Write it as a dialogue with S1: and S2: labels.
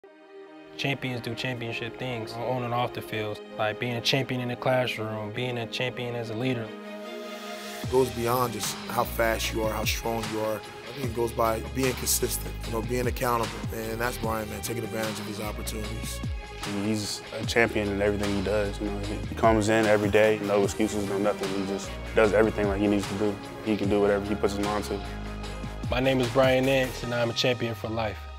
S1: Champions do championship things on and off the field, like being a champion in the classroom, being a champion as a leader.
S2: It goes beyond just how fast you are, how strong you are. I think it goes by being consistent, being accountable. And that's Brian, man, taking advantage of these opportunities.
S3: He's a champion in everything he does. He comes in every day, no excuses, no nothing. He just does everything like he needs to do. He can do whatever he puts his mind to.
S1: My name is Brian Nance, and I'm a champion for life.